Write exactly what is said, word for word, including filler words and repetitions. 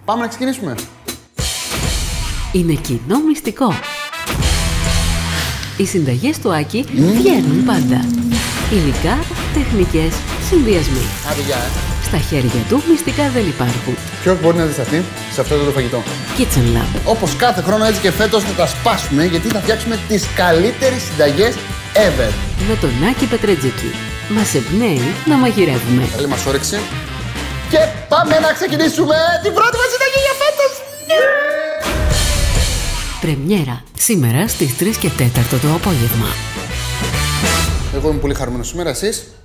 Πάμε να ξεκινήσουμε. Είναι κοινό μυστικό. Οι συνταγές του Άκη mm. βγαίνουν πάντα. Υλικά, τεχνικές, συνδυασμοί. Άντε, γεια, ε. Στα χέρια του μυστικά δεν υπάρχουν. Ποιος μπορεί να αντισταθεί σε αυτό το φαγητό? Kitchen Lab. Όπως κάθε χρόνο, έτσι και φέτος θα τα σπάσουμε, γιατί θα φτιάξουμε τις καλύτερες συνταγές ever. Με τον Άκη Πετρετζίκη. Μας εμπνέει να μαγειρεύουμε. Καλή μας όρεξη. Και πάμε να ξεκινήσουμε την πρώτη μας συνταγή για φέτος. Πρεμιέρα σήμερα στις τρεις και τέσσερα το απόγευμα. Εγώ είμαι πολύ χαρούμενος σήμερα, εσείς?